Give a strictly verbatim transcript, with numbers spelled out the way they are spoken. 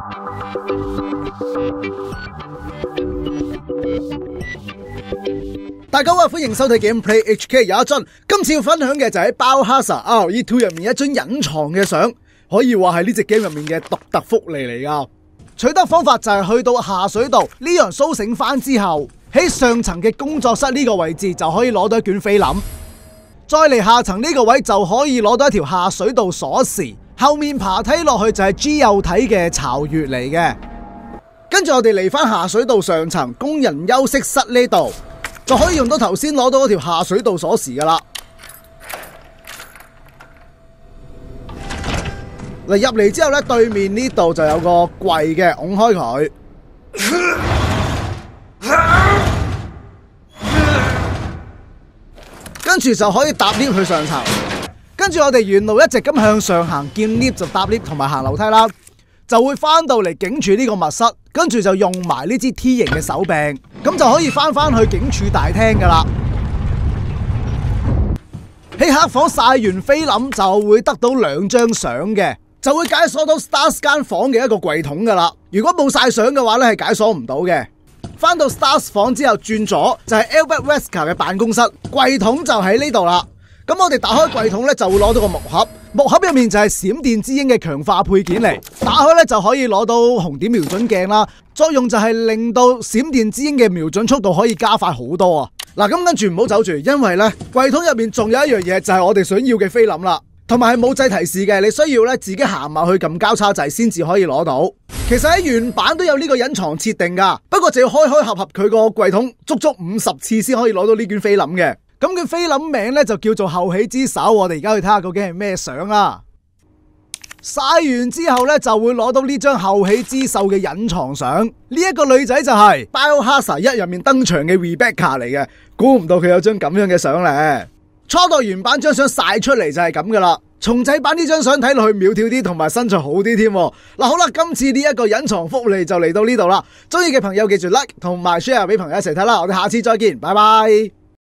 大家好，歡迎收睇 Gameplay H K 有一樽。今次要分享嘅就係《Biohazard R E 二》入面一樽隱藏嘅相，可以話係呢隻 game 入面嘅獨特福利嚟噶。取得方法就係去到下水道呢樣蘇醒翻之後，喺上層嘅工作室呢個位置就可以攞到一卷菲林，再嚟下層呢個位就可以攞到一條下水道鎖匙，後面爬梯落去就係 G 幼體嘅巢穴嚟嘅。跟住我哋嚟翻下水道上層工人休息室呢度，就可以用到頭先攞到嗰條下水道鎖匙噶啦。嗱，入嚟之後咧，對面呢度就有個櫃嘅，拱開佢，跟住就可以搭 lift 去上層。跟住我哋沿路一直咁向上行，見 lift 就搭 lift 同埋行樓梯啦，就會翻到嚟警署呢個密室，跟住就用埋呢支 T 型嘅手柄，咁就可以翻翻去警署大廳噶啦。喺黑房晒完菲林就會得到兩張相嘅，就會解鎖到 Stars 間房嘅一個櫃桶噶啦。如果冇晒相嘅話咧，係解鎖唔到嘅。翻到 Stars 房之後轉左就係 Albert Wesker 嘅辦公室，櫃桶就喺呢度啦。咁我哋打開櫃桶咧，就會攞到個木盒，木盒入面就係閃電之鷹嘅強化配件嚟。打開咧就可以攞到紅點瞄準鏡啦，作用就係令到閃電之鷹嘅瞄準速度可以加快好多啊！嗱，咁跟住唔好走住，因為咧櫃桶入面仲有一樣嘢，就係我哋想要嘅菲林啦，同埋係冇掣提示嘅，你需要咧自己行埋去撳交叉掣先至可以攞到。其實喺原版都有呢個隱藏設定噶，不過就要開開合合佢個櫃桶足足五十次先可以攞到呢卷菲林嘅。咁佢菲林名咧就叫做後起之秀，我哋而家去睇下究竟係咩相啦。晒完之後咧就會攞到呢張後起之秀嘅隱藏相，呢、這、一個女仔就係 Biohazard 一入面登場嘅 Rebecca 嚟嘅，估唔到佢有張咁樣嘅相咧。初代原版張相晒出嚟就係咁噶啦，重製版呢張相睇落去苗條啲，同埋身材好啲添。嗱，好啦，今次呢一個隱藏福利就嚟到呢度啦，中意嘅朋友記住 like 同埋 share 俾朋友一齊睇啦，我哋下次再見，拜拜。